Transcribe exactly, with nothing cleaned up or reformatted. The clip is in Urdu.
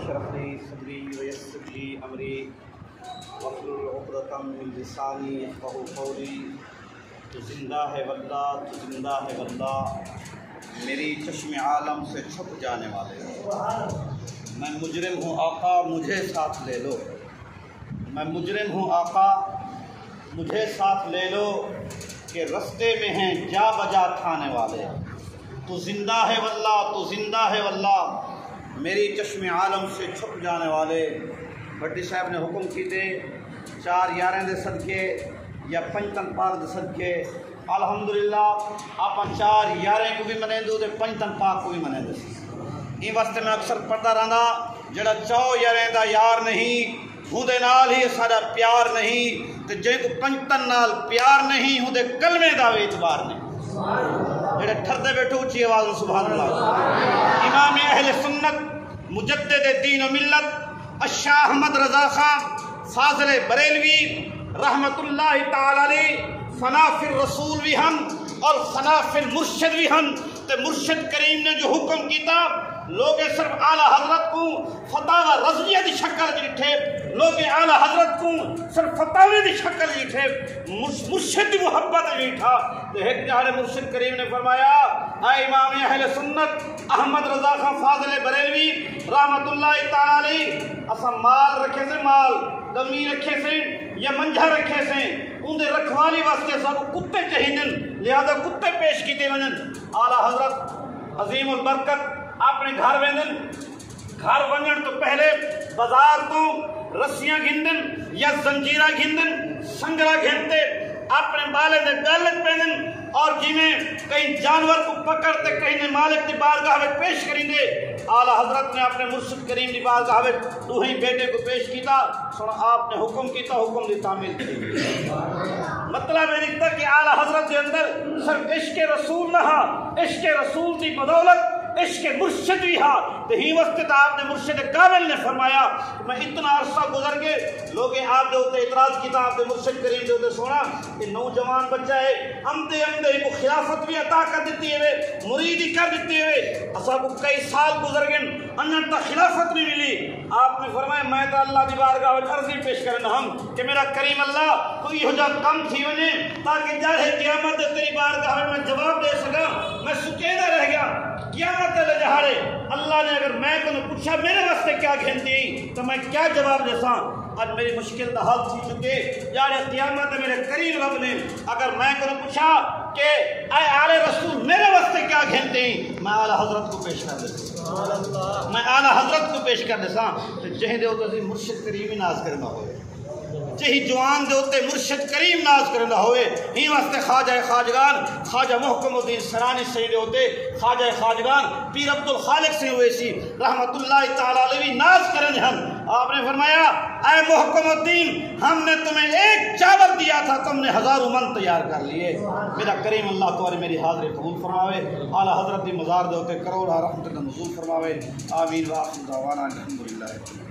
اشرح لي صدري ويسر لي امري واحلل عقدۃ من لسانی یفقهوا قولی۔ تو زندہ ہے واللہ، تو زندہ ہے واللہ، میری چشم عالم سے چھپ جانے والے، میں مجرم ہوں آقا مجھے ساتھ لے لو، میں مجرم ہوں آقا مجھے ساتھ لے لو، کہ رستے میں ہیں جا بجا کھانے والے۔ تو زندہ ہے واللہ، تو زندہ ہے واللہ، میری چشم عالم سے چھپ جانے والے۔ بھٹی صاحب نے حکم کیتے چار یاریں دے صدقے یا پنجتن پاک دے صدقے الحمدللہ آپ چار یاریں کو بھی منے دو دے پنجتن پاک کو بھی منے دے۔ این واسطے میں اکثر پڑھتا رہنا جڑا چو یاریں دا یار نہیں ہوں دے نال ہی سارا پیار نہیں، تے جے کو پنجتن نال پیار نہیں ہوں دے کلمے دا اعتبار نہیں۔ جڑے ٹھردے بیٹھو اچھی آواز سبحان اللہ۔ امام اہل سنت مجدد دین و ملت الشاہ احمد رضا خان فاضل بریلوی رحمت اللہ تعالی علیہ فنا فی الرسول بھی ہن اور فنا فی المرشد بھی ہن۔ تے مرشد کریم نے جو حکم کیتا لوگ صرف اعلیٰ حضرت کو فتاوی رضویہ دی شکل جٹھے، لوگ اعلیٰ حضرت کو صرف فتاوی دی شکل جٹھے، مرشد دی محبت جٹھا۔ تو ایک جہاں مرشد کریم نے فرمایا اے امام اہل سنت احمد رضا خان فاضل بریلوی رحمت اللہ تعالی علیہ، اسا مال رکھے سے مال دمی رکھے سے یا منجھا رکھے سے اندے رکھوالی واسطے سب کتے چاہیے، لہذا کتے پیش کیتے ونن۔ اعلیٰ حضرت عظیم البرکت اپنے گھر ویندن، گھر ونجن تو پہلے بازار تو رسیاں گھندن یا زنجیرہ گھندن سنگرہ گھنتے اپنے بالے دے گلت پہنن، اور جی میں کہیں جانور کو پکڑتے کہیں نے مالک دی بارگاہ میں پیش کریں دے۔ اعلیٰ حضرت نے اپنے مرشد کریم دی بارگاہ میں دوہیں بیٹے کو پیش کیتا، سنا آپ نے حکم کیتا، حکم دی تعمیل کی۔ مطلب ہے لکھتا کہ اعلیٰ حضرت کے اندر صرف عشق رسول نہ، عشق رسول دی بدولت عشق مرشد بھی ہاں۔ تو ہی وقت آپ نے مرشد کامل نے فرمایا میں اتنا عرصہ گزر کے لوگ آپ دے ہوتے اعتراض کیتا آپ دے مرشد کریم دے ہوتے سونا کہ نوجوان بچہ ہے امدے امدے کو خلافت بھی عطا کر دیتی ہے، مریدی کر دیتی ہے، اسا کو کئی سال گزر گئے انہاں تا خلافت نہیں ملی۔ آپ نے فرمایا میں تو اللہ دی بارگاہ میں عرضی پیش کرنا ہم کہ میرا کریم اللہ کوئی ہو جا کم تھی ونے تاکہ جاہے قیامت تیری بارگاہ میں میں جواب دے سکا، میں سکیدہ رہ گیا قیامت لے جہارے اللہ نے اگر میں کو پوچھا میرے واسطے کیا گھنتی تو میں کیا جواب دے ساں۔ آج میری مشکل دا حل تھی چکے یار قیامت میرے کریم رب نے اگر میں کو پوچھا کہ اے آل رسول میرے واسطے کیا گھنتی میں اعلیٰ حضرت کو پیش کر دے ساں، میں اعلیٰ حضرت کو پیش کر دے ساں۔ تو جہیں دے ہوتے مرشد کریم ہی ناز کرنا ہوئے، جہی جوان دے ہوتے مرشد کریم ناز کرنا ہوئے، ہی واسطے خواجہ خواجگان خواجہ محکم الدین سرانی سے دے ہوتے خواجہ خواجگان پیر عبد الخالق سے ہوئے سی رحمت اللہ تعالی علیہ ناز کرن ہم۔ آپ نے فرمایا اے محکم الدین ہم نے تمہیں ایک چاول دیا تھا تم نے ہزاروں من تیار کر لیے۔ میرا کریم اللہ تعالی میری حاضر قبول فرماوے، اعلیٰ حضرت دی مزار دے ہوتے کروڑا رحمت اللہ نزول فرماوے۔ آمین و آخر دعوانا الحمدللہ۔